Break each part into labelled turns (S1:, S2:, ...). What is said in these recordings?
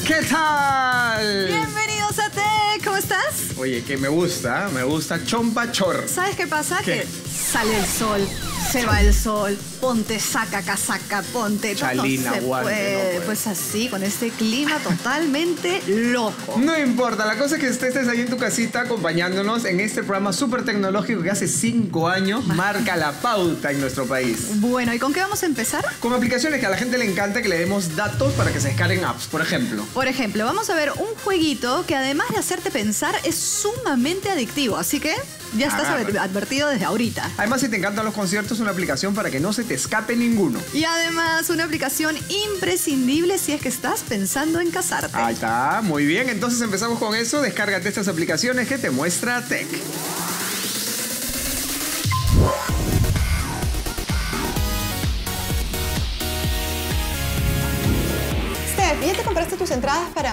S1: ¿Qué tal?
S2: Bienvenidos a Tech, ¿cómo estás?
S1: Oye, que me gusta chompa chor.
S2: ¿Sabes qué pasa?
S1: ¿Qué?
S2: Que sale el sol, se va el sol, ponte saca, casaca, ponte...
S1: Chalina,
S2: no se
S1: guante,
S2: puede.
S1: no puede.
S2: Pues así, con este clima totalmente loco.
S1: No importa, la cosa es que estés ahí en tu casita acompañándonos en este programa súper tecnológico que hace 5 años marca la pauta en nuestro país.
S2: Bueno, ¿y con qué vamos a empezar?
S1: Con aplicaciones que a la gente le encanta que le demos datos para que se descarguen apps, por ejemplo.
S2: Por ejemplo, vamos a ver un jueguito que además de hacerte pensar es sumamente adictivo, así que ya estás
S1: Agárrate.
S2: advertido desde ahorita.
S1: Además, si te encantan los conciertos, una aplicación para que no se te escape ninguno.
S2: Y además una aplicación imprescindible si es que estás pensando en casarte.
S1: Ahí está, muy bien. Entonces empezamos con eso. Descárgate estas aplicaciones que te muestra Tech.
S2: Steph, ¿ya te compraste tus entradas para...?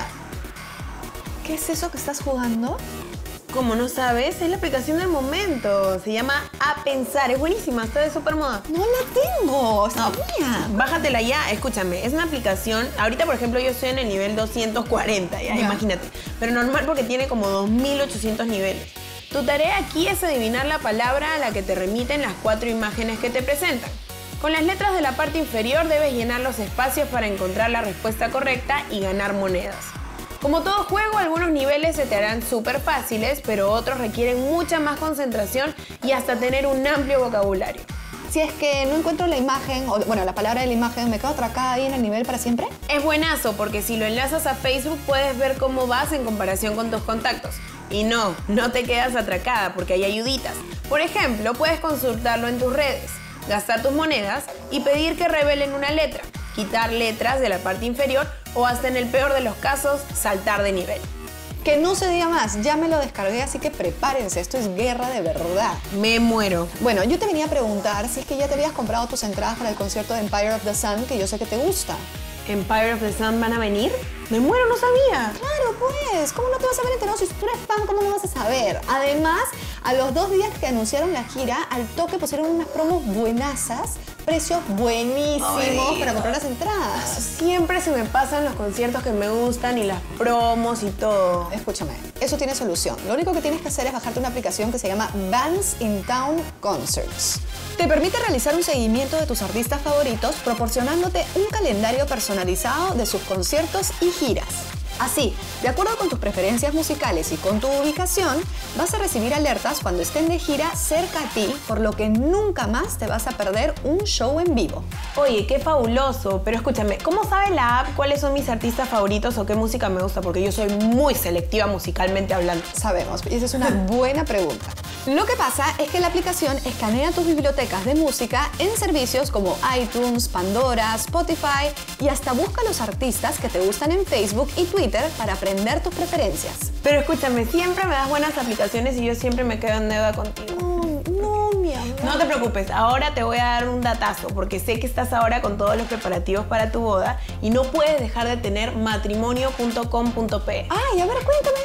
S2: ¿Qué es eso que estás jugando?
S3: Como no sabes, es la aplicación del momento. Se llama A Pensar. Es buenísima, está de súper moda.
S2: No la tengo, está mía.
S3: Bájatela ya, escúchame. Es una aplicación. Ahorita, por ejemplo, yo estoy en el nivel 240, ya. Imagínate. Pero normal porque tiene como 2800 niveles. Tu tarea aquí es adivinar la palabra a la que te remiten las 4 imágenes que te presentan. Con las letras de la parte inferior debes llenar los espacios para encontrar la respuesta correcta y ganar monedas. Como todo juego, algunos niveles se te harán súper fáciles, pero otros requieren mucha más concentración y hasta tener un amplio vocabulario.
S2: Si es que no encuentro la imagen, o bueno, la palabra de la imagen, ¿me quedo atracada ahí en el nivel para siempre?
S3: Es buenazo porque si lo enlazas a Facebook puedes ver cómo vas en comparación con tus contactos. Y no te quedas atracada porque hay ayuditas. Por ejemplo, puedes consultarlo en tus redes, gastar tus monedas y pedir que revelen una letra, quitar letras de la parte inferior o hasta en el peor de los casos, saltar de nivel.
S2: Que no se diga más, ya me lo descargué, así que prepárense, esto es guerra de verdad.
S3: Me muero.
S2: Bueno, yo te venía a preguntar si es que ya te habías comprado tus entradas para el concierto de Empire of the Sun, que yo sé que te gusta.
S3: ¿Empire of the Sun van a venir? Me muero, no sabía.
S2: Claro, pues, ¿cómo no te vas a ver enterado? Si tú eres fan, ¿cómo no vas a saber? Además, a los 2 días que anunciaron la gira, al toque pusieron unas promos buenazas, precios buenísimos para comprar las entradas.
S3: Siempre se me pasan los conciertos que me gustan y las promos y todo.
S2: Escúchame, eso tiene solución. Lo único que tienes que hacer es bajarte una aplicación que se llama Bands in Town Concerts. Te permite realizar un seguimiento de tus artistas favoritos proporcionándote un calendario personalizado de sus conciertos y giras. Así, de acuerdo con tus preferencias musicales y con tu ubicación, vas a recibir alertas cuando estén de gira cerca a ti, por lo que nunca más te vas a perder un show en vivo.
S3: Oye, qué fabuloso. Pero escúchame, ¿cómo sabe la app cuáles son mis artistas favoritos o qué música me gusta? Porque yo soy muy selectiva musicalmente hablando.
S2: Sabemos, y esa es una buena pregunta. Lo que pasa es que la aplicación escanea tus bibliotecas de música en servicios como iTunes, Pandora, Spotify y hasta busca los artistas que te gustan en Facebook y Twitter para aprender tus preferencias.
S3: Pero escúchame, siempre me das buenas aplicaciones y yo siempre me quedo en deuda contigo.
S2: No, mi amor.
S3: No te preocupes, ahora te voy a dar un datazo porque sé que estás ahora con todos los preparativos para tu boda y no puedes dejar de tener matrimonio.com.pe.
S2: Ay, a ver, cuéntame.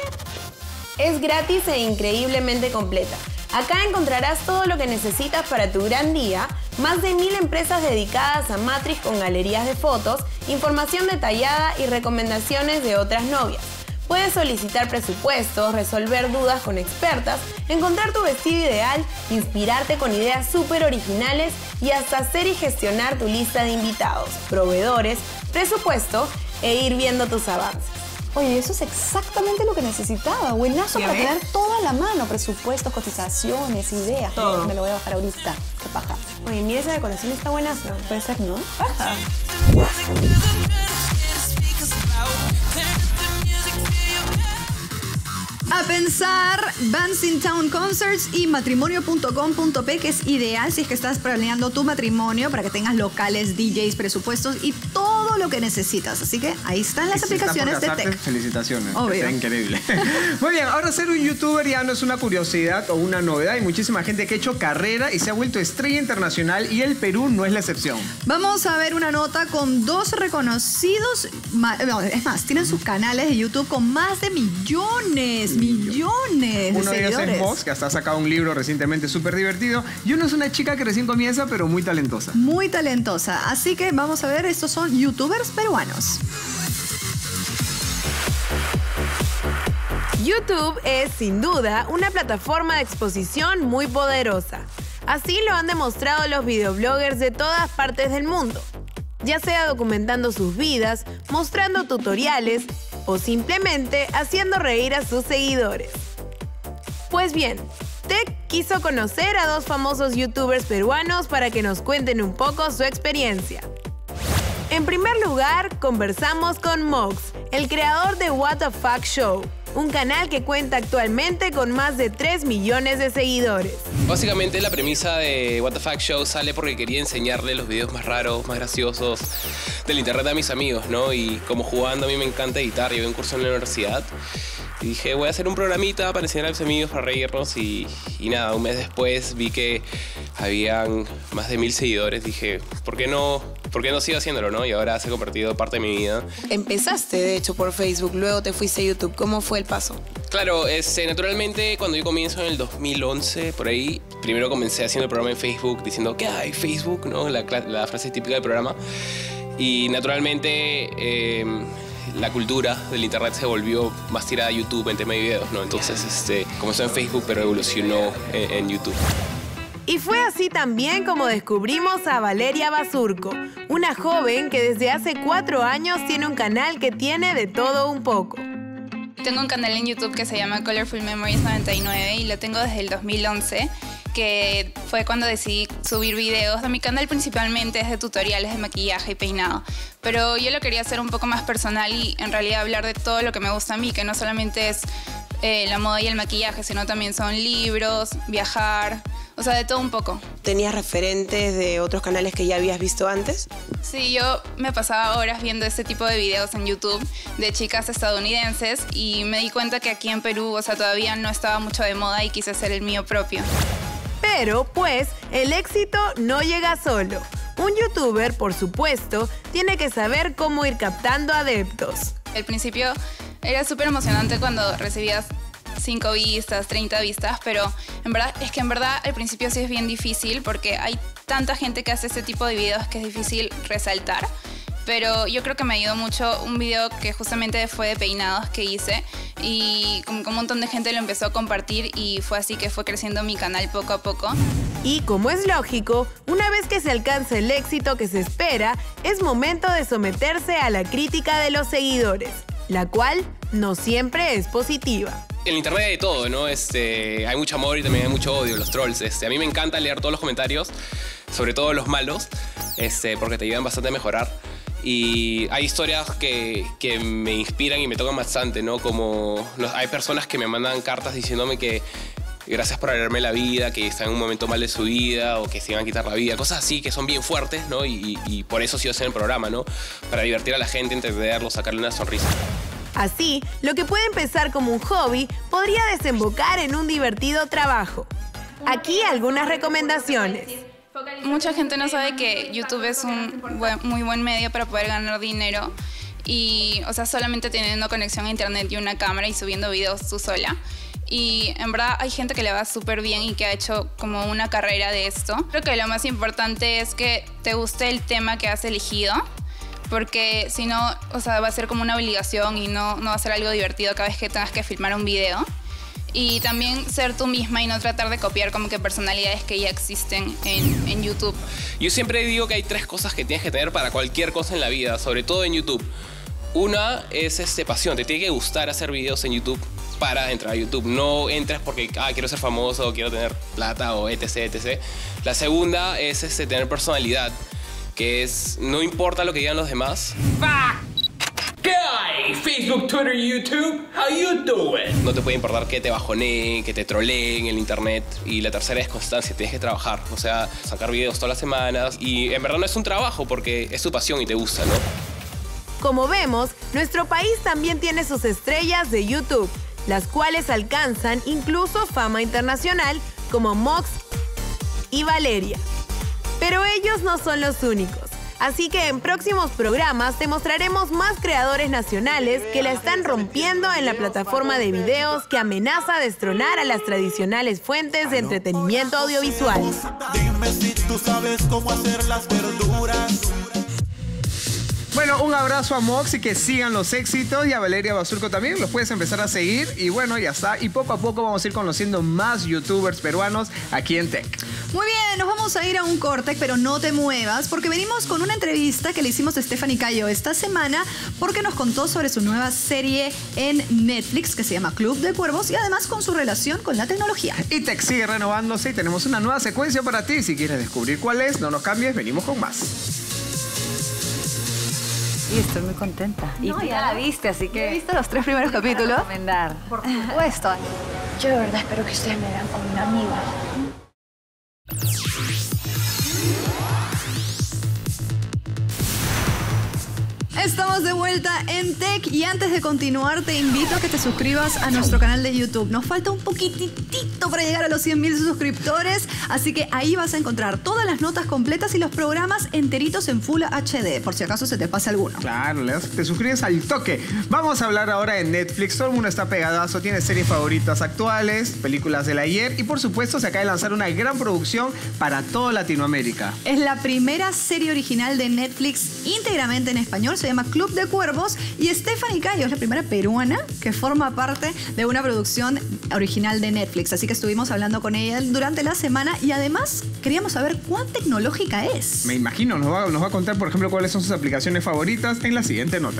S3: Es gratis e increíblemente completa. Acá encontrarás todo lo que necesitas para tu gran día, más de 1000 empresas dedicadas a Matrix con galerías de fotos, información detallada y recomendaciones de otras novias. Puedes solicitar presupuestos, resolver dudas con expertas, encontrar tu vestido ideal, inspirarte con ideas súper originales y hasta hacer y gestionar tu lista de invitados, proveedores, presupuesto e ir viendo tus avances.
S2: Oye, eso es exactamente lo que necesitaba. Buenazo
S3: ¿Ya
S2: para
S3: ves?
S2: tener todo a la mano. Presupuestos, cotizaciones, ideas.
S3: Todo.
S2: Me lo voy a bajar ahorita. Qué paja.
S3: Oye, mira esa decoración, está buenazo.
S2: Puede ser, ¿no?
S3: Ajá.
S2: A pensar, Bands in Town Concerts y matrimonio.com.pe, que es ideal si es que estás planeando tu matrimonio para que tengas locales, DJs, presupuestos y todo lo que necesitas. Así que ahí están las
S1: Y si
S2: aplicaciones
S1: estás por
S2: de
S1: casarte,
S2: Tech.
S1: felicitaciones.
S2: Obvio.
S1: Está increíble. Muy bien, ahora ser un youtuber ya no es una curiosidad o una novedad. Hay muchísima gente que ha hecho carrera y se ha vuelto estrella internacional y el Perú no es la excepción.
S2: Vamos a ver una nota con 2 reconocidos, no, es más, tienen sus canales de YouTube con más de millones de
S1: Uno de ellos
S2: seguidores.
S1: es Moss, que hasta ha sacado un libro recientemente súper divertido. Y uno es una chica que recién comienza, pero muy talentosa.
S2: Muy talentosa. Así que vamos a ver, estos son youtubers peruanos.
S3: YouTube es, sin duda, una plataforma de exposición muy poderosa. Así lo han demostrado los videobloggers de todas partes del mundo, ya sea documentando sus vidas, mostrando tutoriales o simplemente haciendo reír a sus seguidores. Pues bien, Tech quiso conocer a dos famosos youtubers peruanos para que nos cuenten un poco su experiencia. En primer lugar, conversamos con Mox, el creador de What the Fuck Show, un canal que cuenta actualmente con más de 3 millones de seguidores.
S4: Básicamente la premisa de What the Fuck Show sale porque quería enseñarle los videos más raros, más graciosos del internet a mis amigos, ¿no? Y como jugando a mí me encanta editar, llevé un curso en la universidad. Y dije, voy a hacer un programita para enseñar a mis amigos, para reírnos y nada, un mes después vi que habían más de 1000 seguidores. Dije, ¿por qué no sigo haciéndolo, no? Y ahora se ha convertido parte de mi vida.
S5: Empezaste, de hecho, por Facebook, luego te fuiste a YouTube. ¿Cómo fue el paso?
S4: Claro, naturalmente cuando yo comienzo en el 2011, por ahí, primero comencé haciendo el programa en Facebook diciendo, ¿qué hay? Facebook, ¿no? La frase típica del programa. Y naturalmente la cultura del internet se volvió más tirada a YouTube en tema de videos, ¿no? Entonces comenzó en Facebook pero evolucionó en YouTube.
S3: Y fue así también como descubrimos a Valeria Basurco, una joven que desde hace 4 años tiene un canal que tiene de todo un poco.
S6: Tengo un canal en YouTube que se llama Colorful Memories 99 y lo tengo desde el 2011, que fue cuando decidí subir videos. Mi canal principalmente es de tutoriales de maquillaje y peinado, pero yo lo quería hacer un poco más personal y en realidad hablar de todo lo que me gusta a mí, que no solamente es la moda y el maquillaje, sino también son libros, viajar, o sea, de todo un poco.
S5: ¿Tenías referentes de otros canales que ya habías visto antes?
S6: Sí, yo me pasaba horas viendo este tipo de videos en YouTube de chicas estadounidenses y me di cuenta que aquí en Perú, o sea, todavía no estaba mucho de moda y quise hacer el mío propio.
S3: Pero, pues, el éxito no llega solo. Un youtuber, por supuesto, tiene que saber cómo ir captando adeptos.
S6: Al principio era súper emocionante cuando recibías 5 vistas, 30 vistas, pero en verdad al principio sí es bien difícil porque hay tanta gente que hace este tipo de videos que es difícil resaltar. Pero yo creo que me ayudó mucho un video que justamente fue de peinados que hice y como que un montón de gente lo empezó a compartir y fue así que fue creciendo mi canal poco a poco.
S3: Y como es lógico, una vez que se alcanza el éxito que se espera, es momento de someterse a la crítica de los seguidores, la cual no siempre es positiva.
S4: En internet hay de todo, ¿no? Hay mucho amor y también hay mucho odio, los trolls. A mí me encanta leer todos los comentarios, sobre todo los malos, porque te ayudan bastante a mejorar. Y hay historias que me inspiran y me tocan bastante, ¿no? Como hay personas que me mandan cartas diciéndome que gracias por alegrarme la vida, que están en un momento mal de su vida o que se iban a quitar la vida. Cosas así que son bien fuertes, ¿no? Y por eso sigo haciendo el programa, ¿no? Para divertir a la gente, entretenerlo, sacarle una sonrisa.
S3: Así, lo que puede empezar como un hobby podría desembocar en un divertido trabajo. Aquí algunas recomendaciones.
S6: Mucha gente no sabe que YouTube es un muy buen medio para poder ganar dinero y, o sea, solamente teniendo conexión a internet y una cámara y subiendo videos tú sola. Y en verdad hay gente que le va súper bien y que ha hecho como una carrera de esto. Creo que lo más importante es que te guste el tema que has elegido, porque si no, o sea, va a ser como una obligación y no va a ser algo divertido cada vez que tengas que filmar un video. Y también ser tú misma y no tratar de copiar como que personalidades que ya existen en YouTube.
S4: Yo siempre digo que hay 3 cosas que tienes que tener para cualquier cosa en la vida, sobre todo en YouTube. Una es pasión, te tiene que gustar hacer videos en YouTube para entrar a YouTube. No entres porque quiero ser famoso o quiero tener plata o etc, etc. La segunda es tener personalidad, que es no importa lo que digan los demás.
S7: ¿Qué hay? Facebook, Twitter, YouTube, how you doing?
S4: No te puede importar que te bajoneen, que te troleen en el internet. Y la tercera es constancia, tienes que trabajar. O sea, sacar videos todas las semanas. Y en verdad no es un trabajo porque es tu pasión y te gusta, ¿no?
S3: Como vemos, nuestro país también tiene sus estrellas de YouTube, las cuales alcanzan incluso fama internacional como Mox y Valeria. Pero ellos no son los únicos. Así que en próximos programas te mostraremos más creadores nacionales que la están rompiendo en la plataforma de videos que amenaza destronar a las tradicionales fuentes de entretenimiento audiovisual.
S8: Dime si tú sabes cómo hacer las verduras.
S1: Bueno, un abrazo a Mox y que sigan los éxitos. Y a Valeria Basurco también, los puedes empezar a seguir. Y bueno, ya está. Y poco a poco vamos a ir conociendo más youtubers peruanos aquí en Tech.
S2: Muy bien, nos vamos a ir a un corte, pero no te muevas, porque venimos con una entrevista que le hicimos a Stephanie Cayo esta semana, porque nos contó sobre su nueva serie en Netflix que se llama Club de Cuervos y además con su relación con la tecnología.
S1: Y Tech sigue renovándose y tenemos una nueva secuencia para ti. Si quieres descubrir cuál es, no nos cambies, venimos con más.
S8: Sí, estoy muy contenta. Y tú ya la viste, así que...
S2: ¿He visto los 3 primeros capítulos?
S8: Recomendar.
S2: Por supuesto.
S9: Yo de verdad espero que ustedes me vean como una amiga.
S2: Estamos de vuelta en Tech y antes de continuar te invito a que te suscribas a nuestro canal de YouTube. Nos falta un poquitito para llegar a los 100.000 suscriptores, así que ahí vas a encontrar todas las notas completas y los programas enteritos en Full HD, por si acaso se te pase alguno.
S1: Claro, te suscribes al toque. Vamos a hablar ahora de Netflix. Todo el mundo está pegadazo, tiene series favoritas actuales, películas del ayer y por supuesto se acaba de lanzar una gran producción para toda Latinoamérica.
S2: Es la primera serie original de Netflix íntegramente en español, se llama Club de Cuervos y Stephanie Cayo es la primera peruana que forma parte de una producción original de Netflix. Así que estuvimos hablando con ella durante la semana y además queríamos saber cuán tecnológica es.
S1: Me imagino, nos va a contar, por ejemplo, cuáles son sus aplicaciones favoritas en la siguiente nota.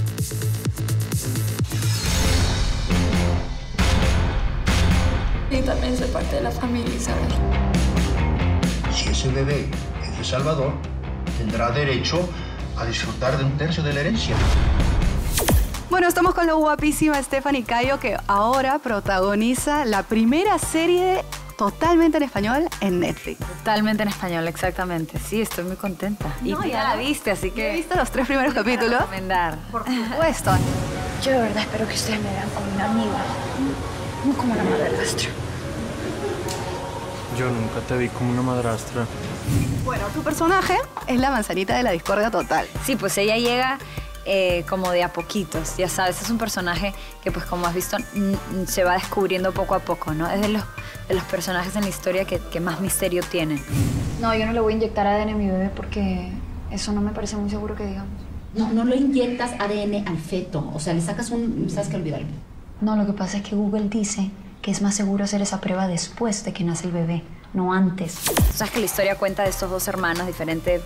S9: Y también soy parte de la familia, Isabel.
S10: Si ese bebé es de Salvador, tendrá derecho a disfrutar de 1/3 de la herencia.
S2: Bueno, estamos con la guapísima Stephanie Cayo, que ahora protagoniza la primera serie totalmente en español en Netflix.
S8: Totalmente en español, exactamente. Sí, estoy muy contenta. Y tú ya la viste, así que...
S2: ¿He visto los 3 primeros capítulos?
S8: Recomendar.
S2: Por supuesto.
S9: Yo de verdad espero que ustedes me vean como una amiga, no como una madrastra.
S11: Yo nunca te vi como una madrastra.
S2: Bueno, tu personaje es la manzanita de la discordia total.
S8: Sí, pues ella llega como de a poquitos, ya sabes, es un personaje que pues como has visto se va descubriendo poco a poco, ¿no? Es de los personajes en la historia que más misterio tienen.
S9: No, yo no le voy a inyectar ADN a mi bebé porque eso no me parece muy seguro que digamos.
S12: No le inyectas ADN al feto, o sea, le sacas ¿sabes qué? Olvídalo.
S9: No, lo que pasa es que Google dice que es más seguro hacer esa prueba después de que nace el bebé, no antes.
S8: Sabes que la historia cuenta de estos 2 hermanos, diferente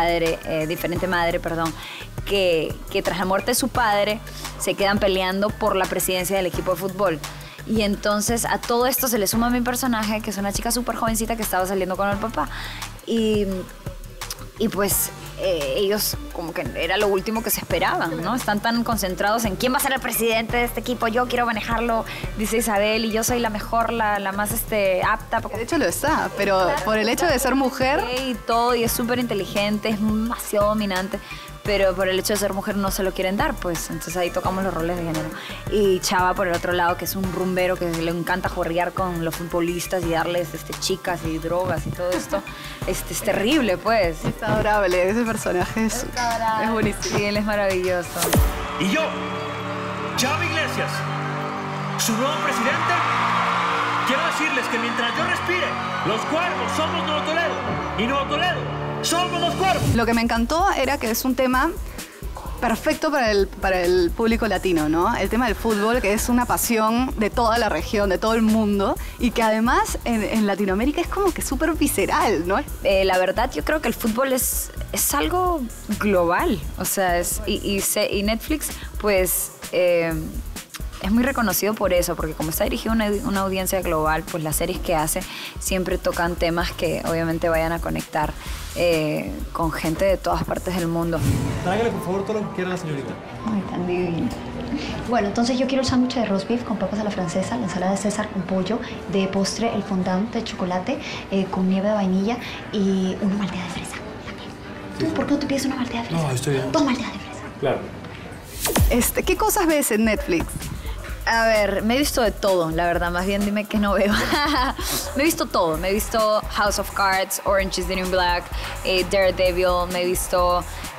S8: madre, que tras la muerte de su padre se quedan peleando por la presidencia del equipo de fútbol. Y entonces a todo esto se le suma a mi personaje, que es una chica súper jovencita que estaba saliendo con el papá. Y pues ellos como que era lo último que se esperaban, ¿no? Están tan concentrados en quién va a ser el presidente de este equipo, yo quiero manejarlo, dice Isabel, y yo soy la mejor, la más apta.
S2: De hecho lo está, pero claro, por el hecho de ser mujer...
S8: Y todo, y es súper inteligente, es demasiado dominante, pero por el hecho de ser mujer no se lo quieren dar, pues. Entonces ahí tocamos los roles de género. Y Chava, por el otro lado, que es un rumbero que le encanta jorrear con los futbolistas y darles chicas y drogas y todo esto. Es terrible, pues.
S2: Es adorable, ese personaje es buenísimo.
S8: Sí, él es maravilloso.
S13: Y yo, Chava Iglesias, su nuevo presidente, quiero decirles que mientras yo respire, los cuervos somos Nuevo Toledo. Y Nuevo Toledo somos los cuervos.
S2: Lo que me encantó era que es un tema perfecto para el público latino, ¿no? El tema del fútbol, que es una pasión de toda la región, de todo el mundo, y que además en Latinoamérica es como que súper visceral, ¿no?
S8: La verdad, yo creo que el fútbol es algo global, o sea, y Netflix, pues... es muy reconocido por eso, porque como está dirigido a una audiencia global, pues las series que hace siempre tocan temas que obviamente vayan a conectar con gente de todas partes del mundo.
S11: Tráigale por favor todo lo que quiera la señorita.
S9: Ay, tan divino. Bueno, entonces yo quiero el sándwich de roast beef con papas a la francesa, la ensalada de César con pollo, de postre el fondant de chocolate con nieve de vainilla y una malteada de fresa. ¿Tú por qué no te pides una malteada de fresa?
S11: No, estoy bien.
S9: 2 malteadas de fresa.
S11: Claro.
S2: ¿Qué cosas ves en Netflix?
S8: A ver, me he visto de todo, la verdad, más bien dime que no veo. Me he visto todo, me he visto House of Cards, Orange is the New Black, Daredevil, me he visto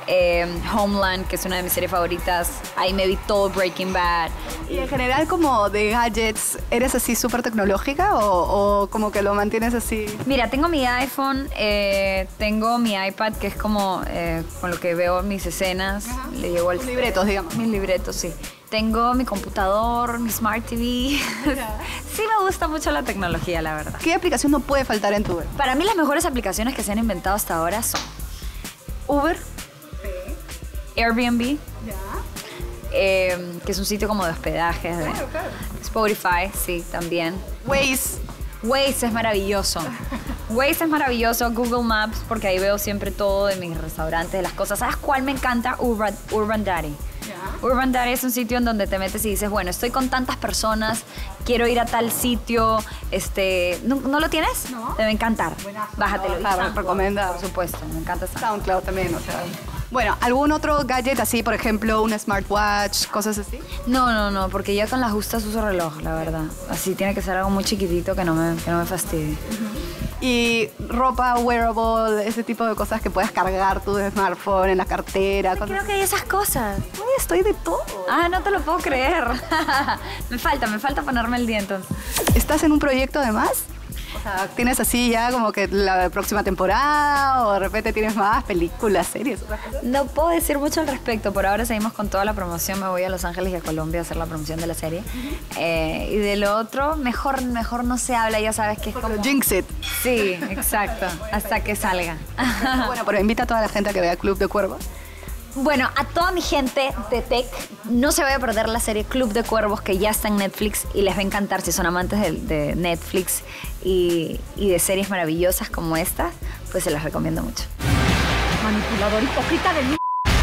S8: Homeland, que es una de mis series favoritas. Ahí me vi todo Breaking Bad.
S2: Y en general, como de gadgets, ¿eres así súper tecnológica o como que lo mantienes así?
S8: Mira, tengo mi iPhone, tengo mi iPad, que es como con lo que veo mis escenas. Le llevo al
S2: libretos, digamos.
S8: Mis libretos, sí. Tengo mi computador, mi Smart TV. Sí me gusta mucho la tecnología, la verdad.
S2: ¿Qué aplicación no puede faltar en tu web?
S8: Para mí las mejores aplicaciones que se han inventado hasta ahora son Uber, Airbnb, que es un sitio como de hospedaje.
S2: Claro.
S8: Spotify, sí, también.
S2: Waze
S8: es maravilloso. Waze es maravilloso. Google Maps, porque ahí veo siempre todo de mis restaurantes, de las cosas. ¿Sabes cuál me encanta? Urban Daddy. Urban Daddy es un sitio en donde te metes y dices, bueno, estoy con tantas personas, quiero ir a tal sitio, ¿no lo tienes? No. Te va a encantar. Bájatelo.
S2: Recomendado.
S8: Por supuesto, me encanta
S2: SoundCloud también, o sea. Bueno, ¿algún otro gadget así, por ejemplo, un smartwatch, cosas así?
S8: No, porque ya con las justas uso reloj, la verdad. Así tiene que ser algo muy chiquitito que no me fastidie.
S2: Y ropa, wearable, ese tipo de cosas que puedas cargar tu smartphone en la cartera.
S8: Creo que hay esas cosas.
S2: Uy, estoy de todo.
S8: Ah, no te lo puedo creer. me falta ponerme el día entonces.
S2: ¿Estás en un proyecto además? O sea, ¿tienes así ya como que la próxima temporada o de repente tienes más películas, series?
S8: No puedo decir mucho al respecto. Por ahora seguimos con toda la promoción. Me voy a Los Ángeles y a Colombia a hacer la promoción de la serie. Y de lo otro, mejor no se habla. Ya sabes que es como...
S2: Jinx it.
S8: Sí, exacto. Hasta que salga.
S2: Bueno, pero invita a toda la gente a que vea Club de Cuervos.
S8: Bueno, a toda mi gente de tech, no se vaya a perder la serie Club de Cuervos, que ya está en Netflix y les va a encantar si son amantes de Netflix y de series maravillosas como esta, pues se las recomiendo mucho.
S2: Manipulador hipócrita de mí.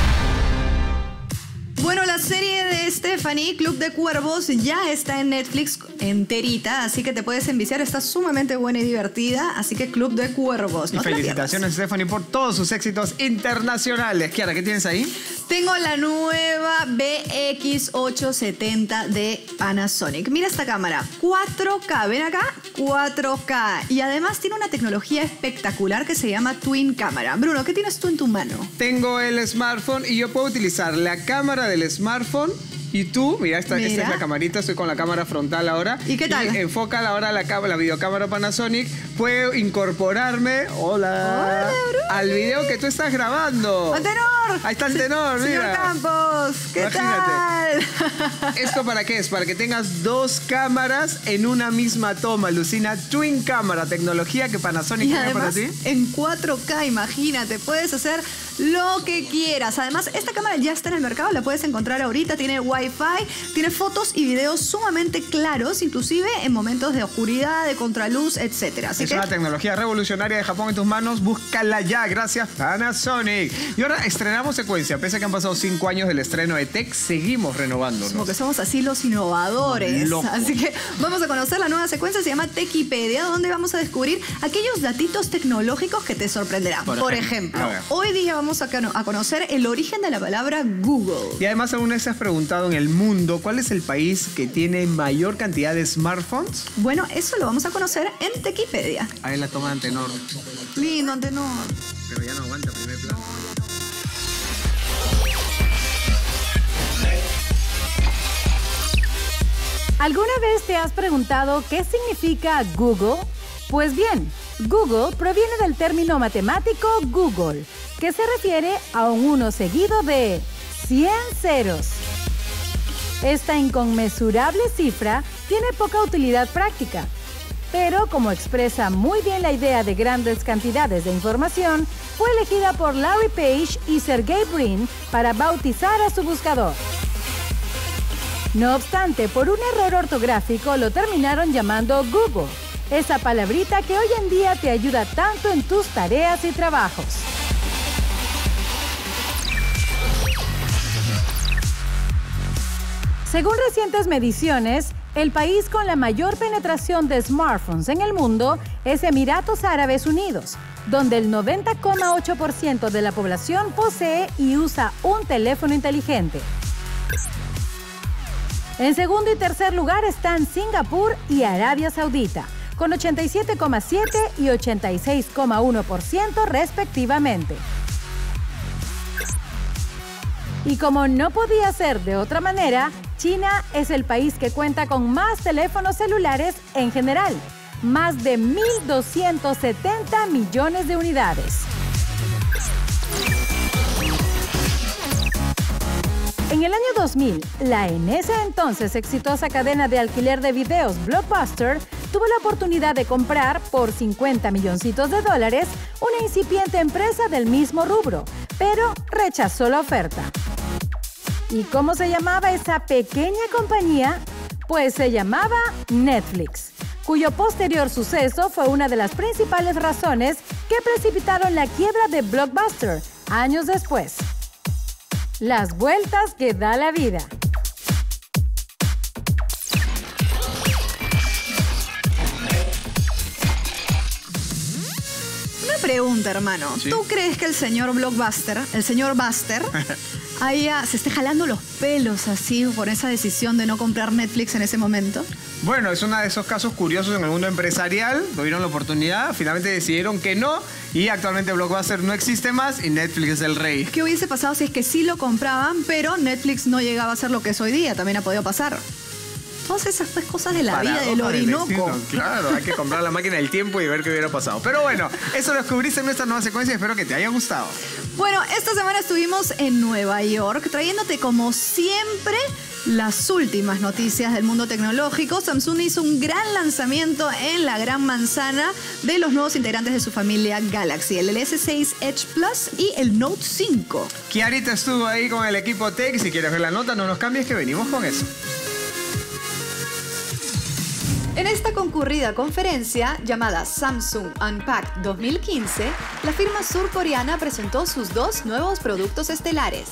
S2: Bueno, la serie de Stephanie, Club de Cuervos, ya está en Netflix enterita, así que te puedes enviciar. Está sumamente buena y divertida, así que Club de Cuervos.
S1: Y felicitaciones, Stephanie, por todos sus éxitos internacionales. Kiara, ¿qué tienes ahí?
S2: Tengo la nueva BX870 de Panasonic. Mira esta cámara, 4K, ven acá, 4K. Y además tiene una tecnología espectacular que se llama Twin Camera. Bruno, ¿qué tienes tú en tu mano?
S1: Tengo el smartphone y yo puedo utilizar la cámara del smartphone. Y tú, mira, esta es la camarita, estoy con la cámara frontal ahora.
S2: ¿Y qué tal?
S1: Y enfoca ahora la videocámara Panasonic. Puedo incorporarme, hola, al video que tú estás grabando.
S2: ¡Al tenor!
S1: Ahí está el tenor, mira.
S2: Señor Campos, ¿qué
S1: Imagínate.
S2: tal?
S1: ¿Esto para qué es? Para que tengas dos cámaras en una misma toma, Lucina. Twin Camera, tecnología que Panasonic tiene para ti.
S2: En 4K, imagínate, puedes hacer lo que quieras. Además, esta cámara ya está en el mercado, la puedes encontrar ahorita, tiene Wi-Fi, tiene fotos y videos sumamente claros, inclusive en momentos de oscuridad, de contraluz, etcétera.
S1: Es una tecnología revolucionaria de Japón en tus manos, búscala ya, gracias Panasonic. Y ahora estrenamos secuencia, pese a que han pasado 5 años del estreno de Tech, seguimos renovándonos.
S2: Como que somos así los innovadores.
S1: Loco.
S2: Así que vamos a conocer la nueva secuencia, se llama Techipedia, donde vamos a descubrir aquellos datitos tecnológicos que te sorprenderán. Por ejemplo, hoy día vamos a conocer el origen de la palabra Google.
S1: Y además, aún se has preguntado en el mundo, ¿cuál es el país que tiene mayor cantidad de smartphones?
S2: Bueno, eso lo vamos a conocer en Techipedia.
S1: Ahí la toma de Antenor.
S2: Lindo, Antenor.
S1: Pero ya no aguanta primer plano.
S14: ¿Alguna vez te has preguntado qué significa Google? Pues bien, Google proviene del término matemático Google, que se refiere a un 1 seguido de 100 ceros. Esta inconmensurable cifra tiene poca utilidad práctica, pero como expresa muy bien la idea de grandes cantidades de información, fue elegida por Larry Page y Sergey Brin para bautizar a su buscador. No obstante, por un error ortográfico lo terminaron llamando Google, esa palabrita que hoy en día te ayuda tanto en tus tareas y trabajos. Según recientes mediciones, el país con la mayor penetración de smartphones en el mundo es Emiratos Árabes Unidos, donde el 90,8% de la población posee y usa un teléfono inteligente. En segundo y tercer lugar están Singapur y Arabia Saudita, con 87,7 y 86,1% respectivamente. Y como no podía ser de otra manera, China es el país que cuenta con más teléfonos celulares en general, más de 1.270 millones de unidades. En el año 2000, la en ese entonces exitosa cadena de alquiler de videos Blockbuster tuvo la oportunidad de comprar por $50 milloncitos una incipiente empresa del mismo rubro, pero rechazó la oferta. ¿Y cómo se llamaba esa pequeña compañía? Pues se llamaba Netflix, cuyo posterior suceso fue una de las principales razones que precipitaron la quiebra de Blockbuster años después. Las vueltas que da la vida.
S2: Una pregunta, hermano.
S1: ¿Sí?
S2: ¿Tú crees que el señor Blockbuster, el señor Buster, se esté jalando los pelos así por esa decisión de no comprar Netflix en ese momento?
S1: Bueno, es uno de esos casos curiosos en el mundo empresarial. Tuvieron la oportunidad, finalmente decidieron que no y actualmente Blockbuster no existe más y Netflix es el rey.
S2: ¿Qué hubiese pasado si es que sí lo compraban, pero Netflix no llegaba a ser lo que es hoy día? También ha podido pasar. Todas esas pues, cosas de la vida del Orinoco.
S1: Claro, hay que comprar la máquina del tiempo y ver qué hubiera pasado. Pero bueno, eso lo descubriste en nuestra nueva secuencia y espero que te haya gustado.
S2: Bueno, esta semana estuvimos en Nueva York trayéndote como siempre las últimas noticias del mundo tecnológico. Samsung hizo un gran lanzamiento en la Gran Manzana de los nuevos integrantes de su familia Galaxy, el S6 Edge Plus y el Note 5.
S1: Kiarita estuvo ahí con el equipo Tech. Si quieres ver la nota, no nos cambies que venimos con eso.
S2: En esta concurrida conferencia llamada Samsung Unpacked 2015, la firma surcoreana presentó sus dos nuevos productos estelares.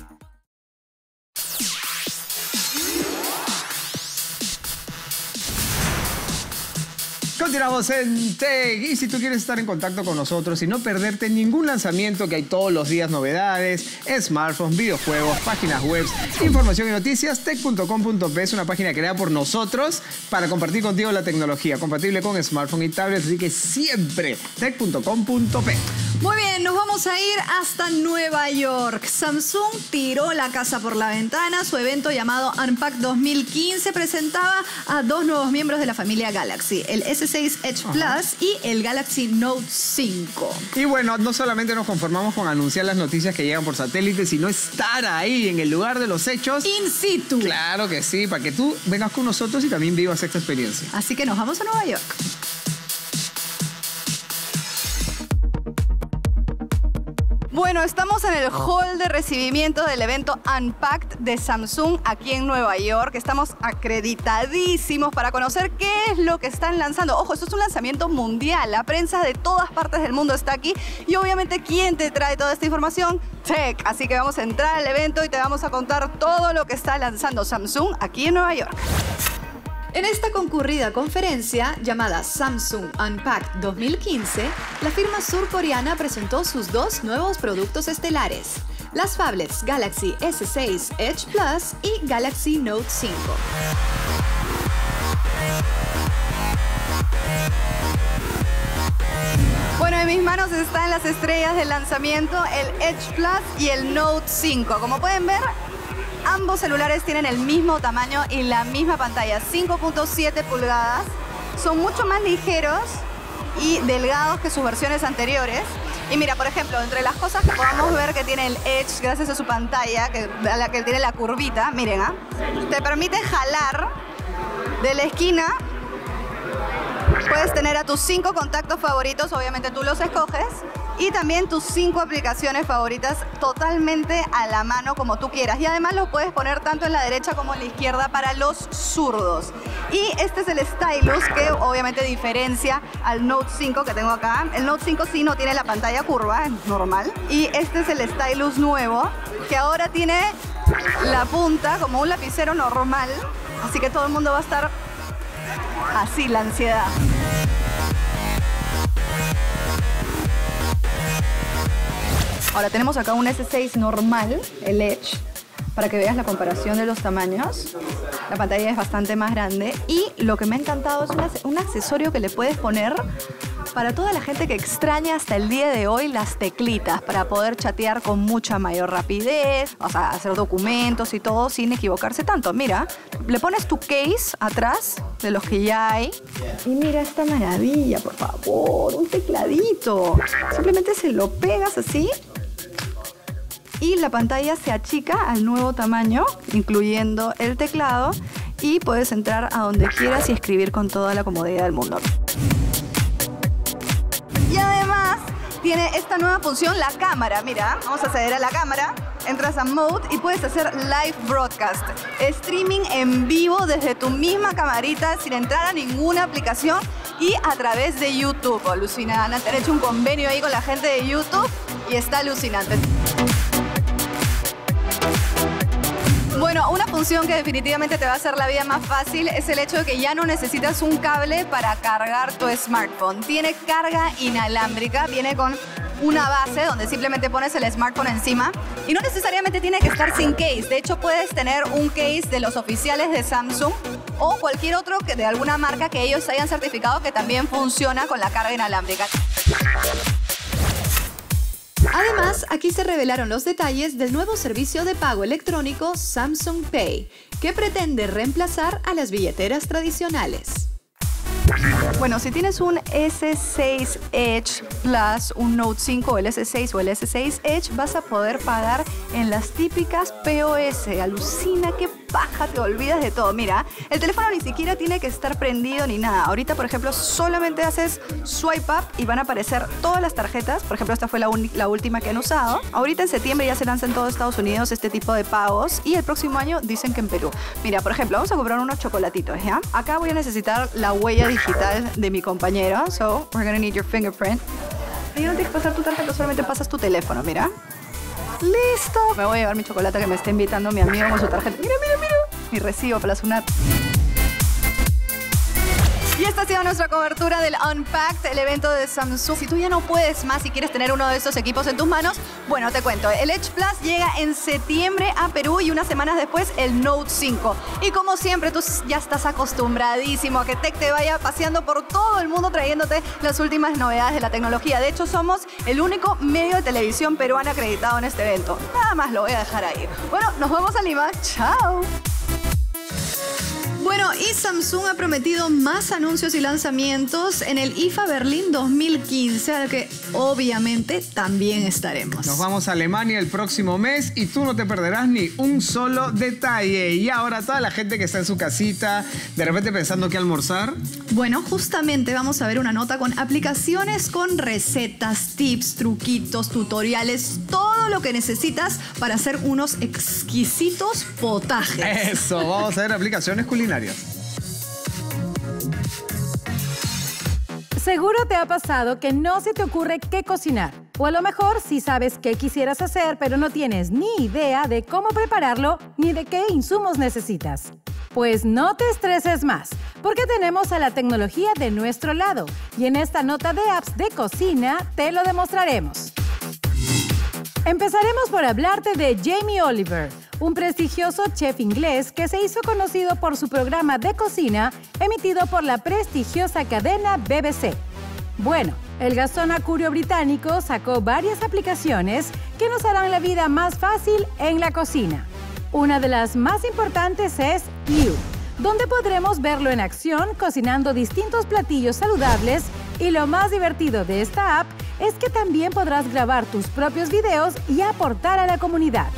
S1: Continuamos en Tech y si tú quieres estar en contacto con nosotros y no perderte ningún lanzamiento, que hay todos los días novedades, smartphones, videojuegos, páginas web, información y noticias, tech.com.p es una página creada por nosotros para compartir contigo la tecnología, compatible con smartphone y tablets, así que siempre tech.com.p.
S2: Muy bien, nos vamos a ir hasta Nueva York. Samsung tiró la casa por la ventana. Su evento llamado Unpacked 2015 presentaba a dos nuevos miembros de la familia Galaxy, el S6 Edge Plus y el Galaxy Note 5.
S1: Y bueno, no solamente nos conformamos con anunciar las noticias que llegan por satélite, sino estar ahí en el lugar de los hechos.
S2: In situ.
S1: Claro que sí, para que tú vengas con nosotros y también vivas esta experiencia.
S2: Así que nos vamos a Nueva York. Bueno, estamos en el hall de recibimiento del evento Unpacked de Samsung aquí en Nueva York. Estamos acreditadísimos para conocer qué es lo que están lanzando. Ojo, esto es un lanzamiento mundial. La prensa de todas partes del mundo está aquí. Y obviamente, ¿quién te trae toda esta información? Tech. Así que vamos a entrar al evento y te vamos a contar todo lo que está lanzando Samsung aquí en Nueva York. En esta concurrida conferencia llamada Samsung Unpacked 2015, la firma surcoreana presentó sus dos nuevos productos estelares, las phablets Galaxy S6 Edge Plus y Galaxy Note 5. Bueno, en mis manos están las estrellas del lanzamiento, el Edge Plus y el Note 5. Como pueden ver, ambos celulares tienen el mismo tamaño y la misma pantalla, 5.7 pulgadas. Son mucho más ligeros y delgados que sus versiones anteriores. Y mira, por ejemplo, entre las cosas que podamos ver que tiene el Edge gracias a su pantalla, a la que tiene la curvita, miren, te permite jalar de la esquina. Puedes tener a tus 5 contactos favoritos, obviamente tú los escoges. Y también tus 5 aplicaciones favoritas totalmente a la mano como tú quieras. Y además los puedes poner tanto en la derecha como en la izquierda para los zurdos. Y este es el stylus que obviamente diferencia al Note 5 que tengo acá. El Note 5 sí no tiene la pantalla curva, es normal. Y este es el stylus nuevo que ahora tiene la punta como un lapicero normal. Así que todo el mundo va a estar así, la ansiedad. Ahora tenemos acá un S6 normal, el Edge, para que veas la comparación de los tamaños. La pantalla es bastante más grande y lo que me ha encantado es un accesorio que le puedes poner para toda la gente que extraña hasta el día de hoy las teclitas para poder chatear con mucha mayor rapidez, o sea, hacer documentos y todo sin equivocarse tanto. Mira, le pones tu case atrás de los que ya hay y mira esta maravilla, por favor, un tecladito. Simplemente se lo pegas así y la pantalla se achica al nuevo tamaño, incluyendo el teclado, y puedes entrar a donde quieras y escribir con toda la comodidad del mundo. Y además tiene esta nueva función, la cámara. Mira, vamos a acceder a la cámara, entras a Mode y puedes hacer live broadcast, streaming en vivo desde tu misma camarita sin entrar a ninguna aplicación y a través de YouTube. Alucinante, han hecho un convenio ahí con la gente de YouTube y está alucinante. Bueno, una función que definitivamente te va a hacer la vida más fácil es el hecho de que ya no necesitas un cable para cargar tu smartphone. Tiene carga inalámbrica, viene con una base donde simplemente pones el smartphone encima y no necesariamente tiene que estar sin case. De hecho, puedes tener un case de los oficiales de Samsung o cualquier otro de alguna marca que ellos hayan certificado que también funciona con la carga inalámbrica. Además, aquí se revelaron los detalles del nuevo servicio de pago electrónico Samsung Pay, que pretende reemplazar a las billeteras tradicionales. Bueno, si tienes un S6 Edge Plus, un Note 5 o el S6 o el S6 Edge, vas a poder pagar en las típicas POS. Alucina, qué paja, te olvidas de todo. Mira, el teléfono ni siquiera tiene que estar prendido ni nada. Ahorita, por ejemplo, solamente haces swipe up y van a aparecer todas las tarjetas. Por ejemplo, esta fue la última que han usado. Ahorita en septiembre ya se lanza en todo Estados Unidos este tipo de pagos y el próximo año dicen que en Perú. Mira, por ejemplo, vamos a comprar unos chocolatitos, ¿ya? Acá voy a necesitar la huella digital de mi compañero. So, we're gonna need your fingerprint. Y no tienes que pasar tu tarjeta, solamente pasas tu teléfono, mira. ¡Listo! Me voy a llevar mi chocolate que me está invitando mi amigo con su tarjeta. ¡Mira, mira, mira! Mi recibo para la SUNAT. Y esta ha sido nuestra cobertura del Unpacked, el evento de Samsung. Si tú ya no puedes más y quieres tener uno de estos equipos en tus manos, bueno, te cuento. El Edge Plus llega en septiembre a Perú y unas semanas después el Note 5. Y como siempre, tú ya estás acostumbradísimo a que Tech te vaya paseando por todo el mundo trayéndote las últimas novedades de la tecnología. De hecho, somos el único medio de televisión peruana acreditado en este evento. Nada más lo voy a dejar ahí. Bueno, nos vemos a Lima. ¡Chao! Bueno, y Samsung ha prometido más anuncios y lanzamientos en el IFA Berlín 2015, al que obviamente también estaremos.
S1: Nos vamos a Alemania el próximo mes y tú no te perderás ni un solo detalle. Y ahora toda la gente que está en su casita, de repente pensando qué almorzar.
S2: Bueno, justamente vamos a ver una nota con aplicaciones con recetas, tips, truquitos, tutoriales, todo lo que necesitas para hacer unos exquisitos potajes.
S1: Eso, vamos a ver aplicaciones culinarias.
S14: Seguro te ha pasado que no se te ocurre qué cocinar. O a lo mejor sí sabes qué quisieras hacer, pero no tienes ni idea de cómo prepararlo ni de qué insumos necesitas. Pues no te estreses más, porque tenemos a la tecnología de nuestro lado. Y en esta nota de apps de cocina te lo demostraremos. Empezaremos por hablarte de Jamie Oliver, un prestigioso chef inglés que se hizo conocido por su programa de cocina emitido por la prestigiosa cadena BBC. Bueno, el gastón acurio británico sacó varias aplicaciones que nos harán la vida más fácil en la cocina. Una de las más importantes es You, donde podremos verlo en acción cocinando distintos platillos saludables, y lo más divertido de esta app es que también podrás grabar tus propios videos y aportar a la comunidad.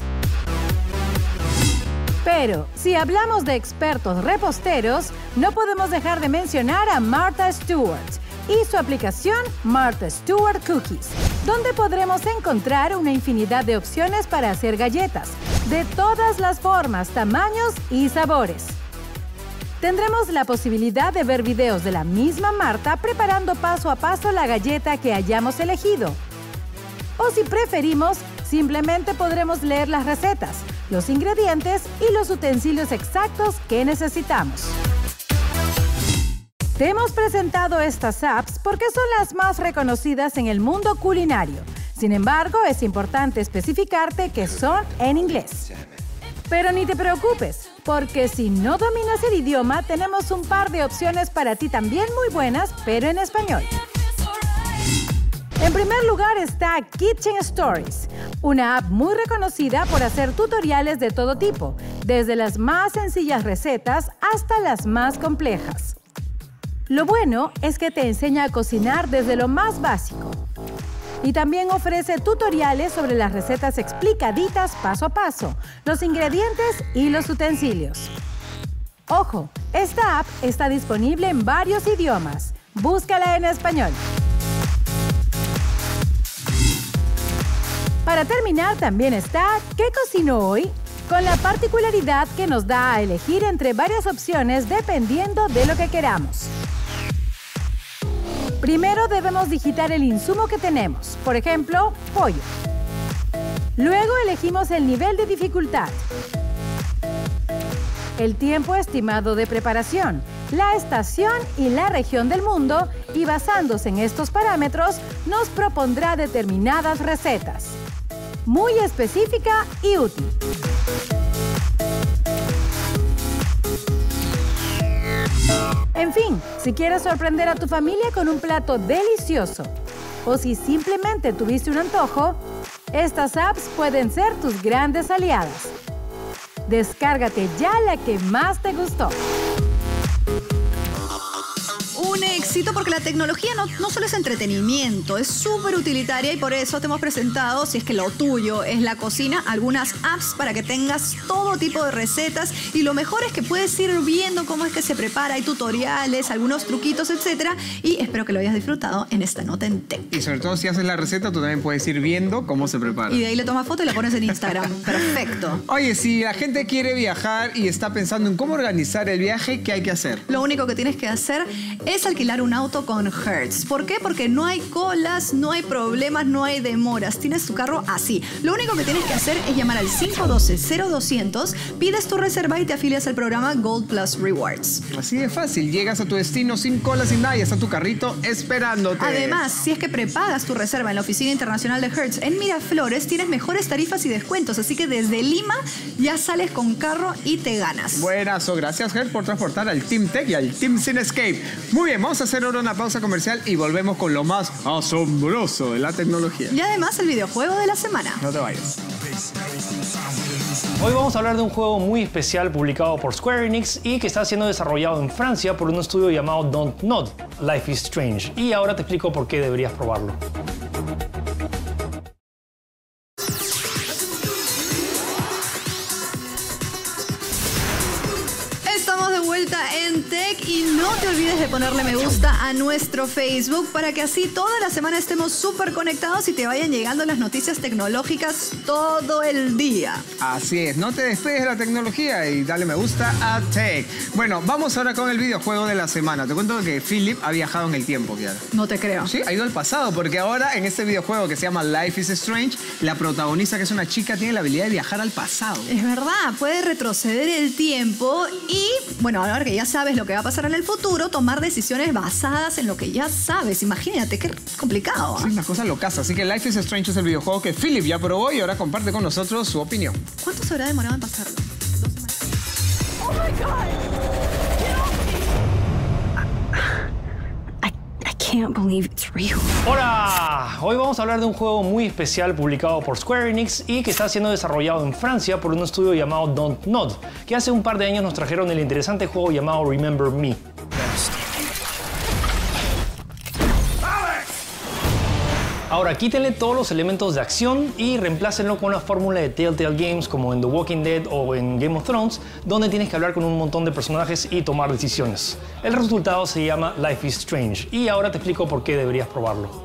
S14: Pero si hablamos de expertos reposteros, no podemos dejar de mencionar a Martha Stewart y su aplicación Martha Stewart Cookies, donde podremos encontrar una infinidad de opciones para hacer galletas, de todas las formas, tamaños y sabores. Tendremos la posibilidad de ver videos de la misma Marta preparando paso a paso la galleta que hayamos elegido. O si preferimos, simplemente podremos leer las recetas, los ingredientes y los utensilios exactos que necesitamos. Te hemos presentado estas apps porque son las más reconocidas en el mundo culinario. Sin embargo, es importante especificarte que son en inglés. Pero ni te preocupes, porque si no dominas el idioma, tenemos un par de opciones para ti también muy buenas, pero en español. En primer lugar está Kitchen Stories, una app muy reconocida por hacer tutoriales de todo tipo, desde las más sencillas recetas hasta las más complejas. Lo bueno es que te enseña a cocinar desde lo más básico. Y también ofrece tutoriales sobre las recetas explicaditas paso a paso, los ingredientes y los utensilios. Ojo, esta app está disponible en varios idiomas. Búscala en español. Para terminar, también está ¿Qué cocino hoy?, con la particularidad que nos da a elegir entre varias opciones dependiendo de lo que queramos. Primero debemos digitar el insumo que tenemos, por ejemplo, pollo. Luego elegimos el nivel de dificultad, el tiempo estimado de preparación, la estación y la región del mundo, y basándose en estos parámetros nos propondrá determinadas recetas. Muy específica y útil. En fin, si quieres sorprender a tu familia con un plato delicioso o si simplemente tuviste un antojo, estas apps pueden ser tus grandes aliadas. Descárgate ya la que más te gustó.
S2: Un éxito porque la tecnología no solo es entretenimiento, es súper utilitaria y por eso te hemos presentado, si es que lo tuyo es la cocina, algunas apps para que tengas todo tipo de recetas y lo mejor es que puedes ir viendo cómo es que se prepara, hay tutoriales, algunos truquitos, etcétera, y espero que lo hayas disfrutado en esta nota en Tech.
S1: Y sobre todo si haces la receta, tú también puedes ir viendo cómo se prepara.
S2: Y de ahí le tomas foto y la pones en Instagram. Perfecto.
S1: Oye, si la gente quiere viajar y está pensando en cómo organizar el viaje, ¿qué hay que hacer?
S2: Lo único que tienes que hacer es alquilar un auto con Hertz. ¿Por qué? Porque no hay colas, no hay problemas, no hay demoras. Tienes tu carro así. Lo único que tienes que hacer es llamar al 512-0200, pides tu reserva y te afilias al programa Gold Plus Rewards.
S1: Así de fácil. Llegas a tu destino sin colas, sin nada y está tu carrito esperándote.
S2: Además, si es que prepagas tu reserva en la Oficina Internacional de Hertz en Miraflores, tienes mejores tarifas y descuentos. Así que desde Lima ya sales con carro y te ganas.
S1: Buenazo. Gracias, Hertz, por transportar al Team Tech y al Team Cinescape. Muy bien, vamos a hacer ahora una pausa comercial y volvemos con lo más asombroso de la tecnología.
S2: Y además el videojuego de la semana.
S1: No te vayas.
S11: Hoy vamos a hablar de un juego muy especial publicado por Square Enix y que está siendo desarrollado en Francia por un estudio llamado Don't Nod, Life is Strange. Y ahora te explico por qué deberías probarlo.
S2: En Tech y no te olvides de ponerle me gusta a nuestro Facebook para que así toda la semana estemos súper conectados y te vayan llegando las noticias tecnológicas todo el día.
S1: Así es, no te despegues de la tecnología y dale me gusta a Tech. Bueno, vamos ahora con el videojuego de la semana. Te cuento que Philip ha viajado en el tiempo, Kiara.
S2: No te creo.
S1: Sí, ha ido al pasado porque ahora en este videojuego que se llama Life is Strange, la protagonista, que es una chica, tiene la habilidad de viajar al pasado.
S2: Es verdad, puede retroceder el tiempo y, bueno, ahora que ya sabes lo que va a pasar en el futuro, tomar decisiones basadas en lo que ya sabes. Imagínate, qué complicado.
S1: Sí, una cosa locas. Así que Life is Strange es el videojuego que Philip ya probó y ahora comparte con nosotros su opinión.
S2: ¿Cuánto se habrá demorado en pasarlo? 2 semanas. ¡Oh, my God!
S15: Can't believe it's real.
S11: ¡Hola! Hoy vamos a hablar de un juego muy especial publicado por Square Enix y que está siendo desarrollado en Francia por un estudio llamado Don't Nod, que hace un par de años nos trajeron el interesante juego llamado Remember Me. Ahora quítenle todos los elementos de acción y reemplácenlo con la fórmula de Telltale Games como en The Walking Dead o en Game of Thrones, donde tienes que hablar con un montón de personajes y tomar decisiones. El resultado se llama Life is Strange y ahora te explico por qué deberías probarlo.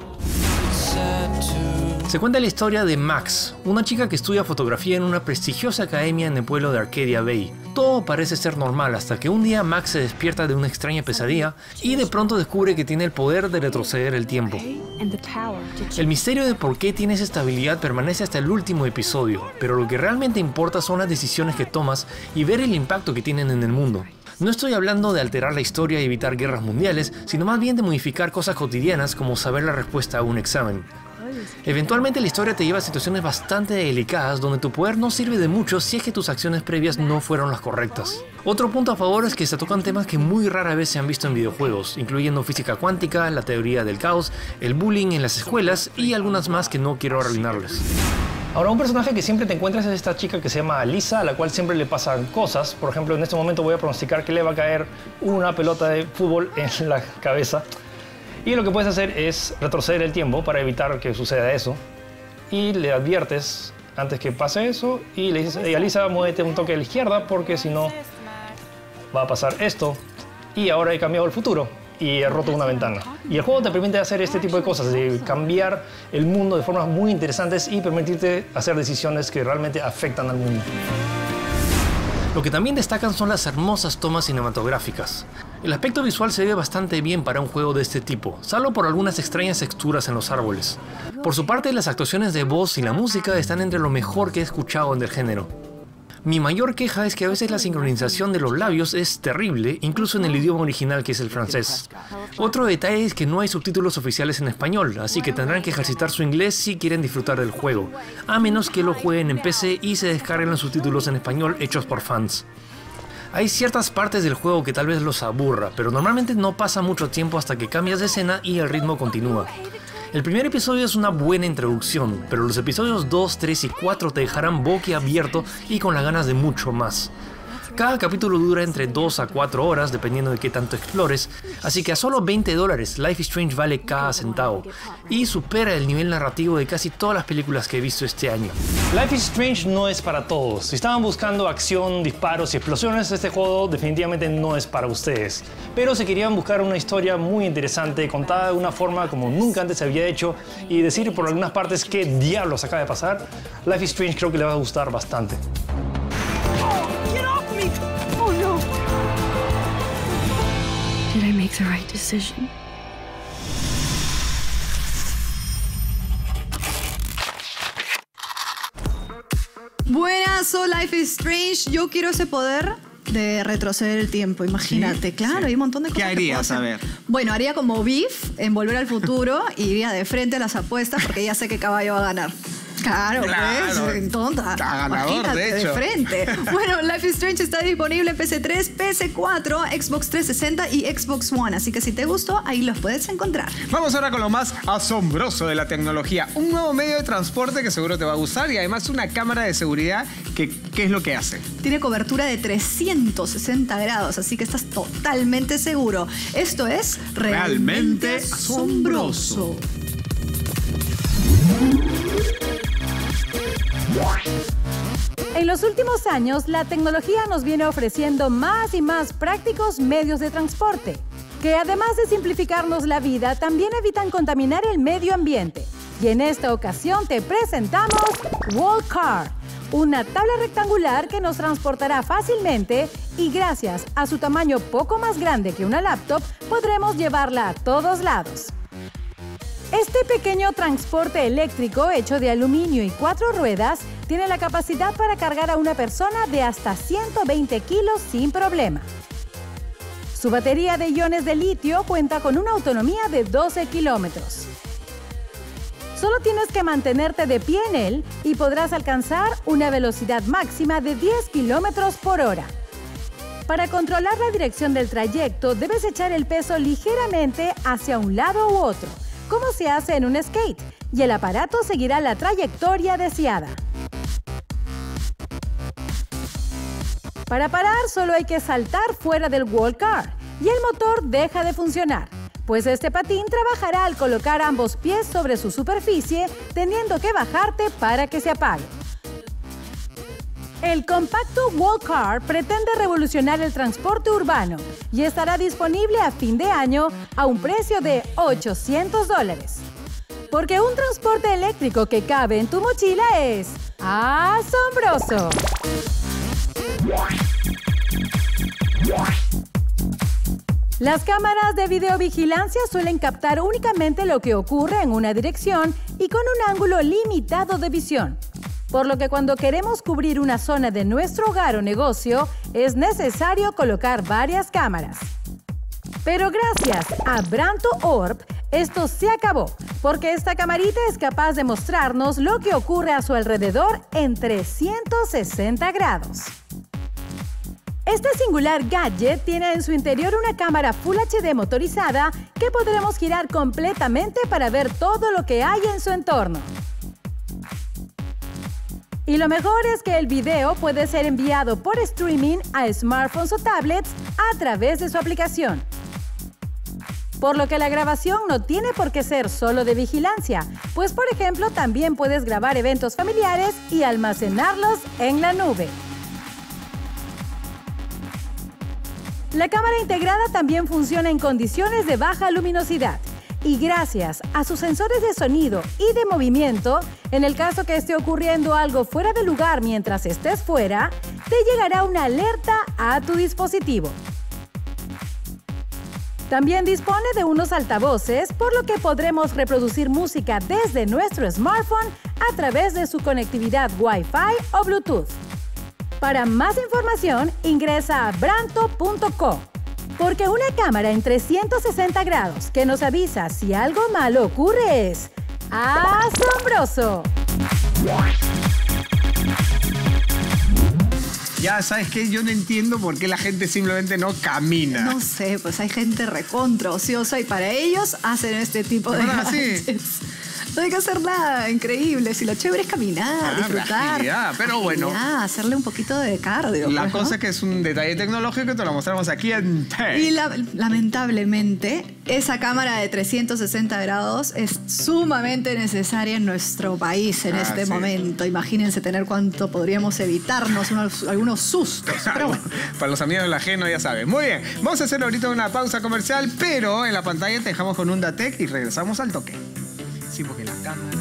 S11: Se cuenta la historia de Max, una chica que estudia fotografía en una prestigiosa academia en el pueblo de Arcadia Bay. Todo parece ser normal hasta que un día Max se despierta de una extraña pesadilla y de pronto descubre que tiene el poder de retroceder el tiempo. El misterio de por qué tienes esta habilidad permanece hasta el último episodio, pero lo que realmente importa son las decisiones que tomas y ver el impacto que tienen en el mundo. No estoy hablando de alterar la historia y evitar guerras mundiales, sino más bien de modificar cosas cotidianas como saber la respuesta a un examen. Eventualmente la historia te lleva a situaciones bastante delicadas donde tu poder no sirve de mucho si es que tus acciones previas no fueron las correctas. Otro punto a favor es que se tocan temas que muy rara vez se han visto en videojuegos, incluyendo física cuántica, la teoría del caos, el bullying en las escuelas y algunas más que no quiero arruinarles. Ahora, un personaje que siempre te encuentras es esta chica que se llama Alisa, a la cual siempre le pasan cosas. Por ejemplo, en este momento voy a pronosticar que le va a caer una pelota de fútbol en la cabeza. Y lo que puedes hacer es retroceder el tiempo para evitar que suceda eso. Y le adviertes antes que pase eso y le dices, hey, Alisa, muévete un toque a la izquierda porque si no va a pasar esto. Y ahora he cambiado el futuro y he roto una ventana. Y el juego te permite hacer este tipo de cosas, de cambiar el mundo de formas muy interesantes y permitirte hacer decisiones que realmente afectan al mundo. Lo que también destacan son las hermosas tomas cinematográficas. El aspecto visual se ve bastante bien para un juego de este tipo, salvo por algunas extrañas texturas en los árboles. Por su parte, las actuaciones de voz y la música están entre lo mejor que he escuchado en el género. Mi mayor queja es que a veces la sincronización de los labios es terrible, incluso en el idioma original que es el francés. Otro detalle es que no hay subtítulos oficiales en español, así que tendrán que ejercitar su inglés si quieren disfrutar del juego, a menos que lo jueguen en PC y se descarguen los subtítulos en español hechos por fans. Hay ciertas partes del juego que tal vez los aburra, pero normalmente no pasa mucho tiempo hasta que cambias de escena y el ritmo continúa. El primer episodio es una buena introducción, pero los episodios 2, 3 y 4 te dejarán boquiabierto y con las ganas de mucho más. Cada capítulo dura entre 2 a 4 horas, dependiendo de qué tanto explores, así que a solo $20, Life is Strange vale cada centavo, y supera el nivel narrativo de casi todas las películas que he visto este año. Life is Strange no es para todos. Si estaban buscando acción, disparos y explosiones, este juego definitivamente no es para ustedes. Pero si querían buscar una historia muy interesante, contada de una forma como nunca antes se había hecho, y decir por algunas partes qué diablos acaba de pasar, Life is Strange creo que le va a gustar bastante.
S15: Oh no! Did I make the right decision?
S2: Buenazo, Life is Strange. Yo quiero ese poder de retroceder el tiempo, imagínate. Sí, claro, sí. Hay un montón de cosas.
S1: ¿Qué harías? A ver.
S2: Bueno, haría como Biff en Volver al Futuro y iría de frente a las apuestas porque ya sé qué caballo va a ganar. Claro, pues, tonta.
S1: Ganador, de hecho.
S2: De frente. Bueno, Life is Strange está disponible en PC3, PC4, Xbox 360 y Xbox One. Así que si te gustó, ahí los puedes encontrar.
S1: Vamos ahora con lo más asombroso de la tecnología. Un nuevo medio de transporte que seguro te va a gustar y además una cámara de seguridad que, ¿qué es lo que hace?
S2: Tiene cobertura de 360 grados, así que estás totalmente seguro. Esto es realmente asombroso.
S14: En los últimos años, la tecnología nos viene ofreciendo más y más prácticos medios de transporte, que además de simplificarnos la vida, también evitan contaminar el medio ambiente. Y en esta ocasión te presentamos Wallcar, una tabla rectangular que nos transportará fácilmente y gracias a su tamaño poco más grande que una laptop, podremos llevarla a todos lados. Este pequeño transporte eléctrico hecho de aluminio y 4 ruedas tiene la capacidad para cargar a una persona de hasta 120 kilos sin problema. Su batería de iones de litio cuenta con una autonomía de 12 kilómetros. Solo tienes que mantenerte de pie en él y podrás alcanzar una velocidad máxima de 10 kilómetros por hora. Para controlar la dirección del trayecto, debes echar el peso ligeramente hacia un lado u otro, como se hace en un skate, y el aparato seguirá la trayectoria deseada. Para parar, solo hay que saltar fuera del Wallcar y el motor deja de funcionar, pues este patín trabajará al colocar ambos pies sobre su superficie, teniendo que bajarte para que se apague. El compacto Wallcar pretende revolucionar el transporte urbano y estará disponible a fin de año a un precio de $800. Porque un transporte eléctrico que cabe en tu mochila es asombroso. Las cámaras de videovigilancia suelen captar únicamente lo que ocurre en una dirección y con un ángulo limitado de visión. Por lo que cuando queremos cubrir una zona de nuestro hogar o negocio, es necesario colocar varias cámaras. Pero gracias a Branto Orb, esto se acabó, porque esta camarita es capaz de mostrarnos lo que ocurre a su alrededor en 360 grados. Este singular gadget tiene en su interior una cámara Full HD motorizada que podremos girar completamente para ver todo lo que hay en su entorno. Y lo mejor es que el video puede ser enviado por streaming a smartphones o tablets a través de su aplicación. Por lo que la grabación no tiene por qué ser solo de vigilancia, pues por ejemplo también puedes grabar eventos familiares y almacenarlos en la nube. La cámara integrada también funciona en condiciones de baja luminosidad y gracias a sus sensores de sonido y de movimiento, en el caso que esté ocurriendo algo fuera de lugar mientras estés fuera, te llegará una alerta a tu dispositivo. También dispone de unos altavoces, por lo que podremos reproducir música desde nuestro smartphone a través de su conectividad Wi-Fi o Bluetooth. Para más información, ingresa a branto.co. Porque una cámara en 360 grados que nos avisa si algo malo ocurre es asombroso.
S1: Ya, ¿sabes qué? Yo no entiendo por qué la gente simplemente no camina.
S2: No sé, pues hay gente recontra ociosa y para ellos hacen este tipo de gadgets. No hay que hacer nada increíble. Si lo chévere es caminar, disfrutar.
S1: Pero bueno.
S2: Hacerle un poquito de cardio.
S1: La cosa que es un detalle tecnológico que te lo mostramos aquí en Tech.
S2: Y lamentablemente, esa cámara de 360 grados es sumamente necesaria en nuestro país en este momento. Imagínense tener cuánto podríamos evitarnos algunos sustos. Pero bueno.
S1: Para los amigos del ajeno, ya saben. Muy bien, vamos a hacer ahorita una pausa comercial, pero en la pantalla te dejamos con un Datec y regresamos al toque. Sí, porque la cámara...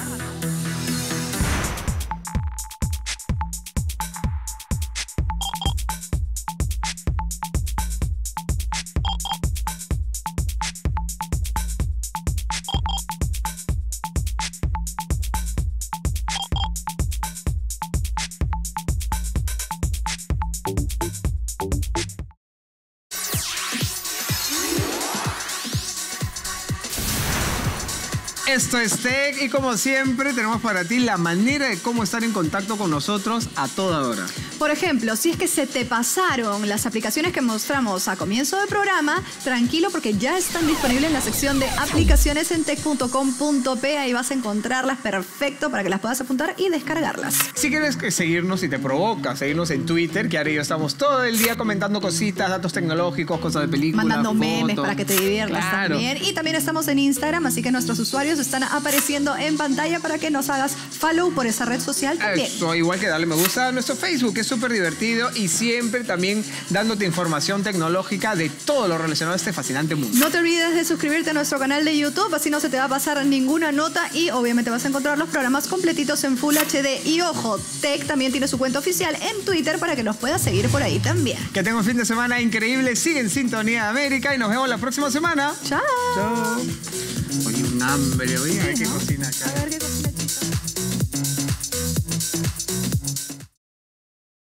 S1: Esto es Tech y como siempre tenemos para ti la manera de cómo estar en contacto con nosotros a toda hora.
S2: Por ejemplo, si es que se te pasaron las aplicaciones que mostramos a comienzo del programa, tranquilo porque ya están disponibles en la sección de aplicaciones en tech.com.p. Ahí vas a encontrarlas perfecto para que las puedas apuntar y descargarlas.
S1: Si quieres seguirnos, si te provoca, seguirnos en Twitter, que ahora y yo estamos todo el día comentando cositas, datos tecnológicos, cosas de películas,
S2: mandando memes
S1: fotos.
S2: para que te diviertas también. Y también estamos en Instagram, así que nuestros usuarios están apareciendo en pantalla para que nos hagas follow por esa red social también.
S1: Eso, igual que darle me gusta a nuestro Facebook, que es súper divertido y siempre también dándote información tecnológica de todo lo relacionado a este fascinante mundo.
S2: No te olvides de suscribirte a nuestro canal de YouTube, así no se te va a pasar ninguna nota y obviamente vas a encontrar los programas completitos en Full HD. Y ojo, Tech también tiene su cuenta oficial en Twitter para que nos puedas seguir por ahí también.
S1: Que tenga un fin de semana increíble, sigue en Sintonía de América y nos vemos la próxima semana.
S2: Chao.
S1: Chao. Oye, un hambre, oye, a ver qué cocina acá.
S2: A ver qué cocina.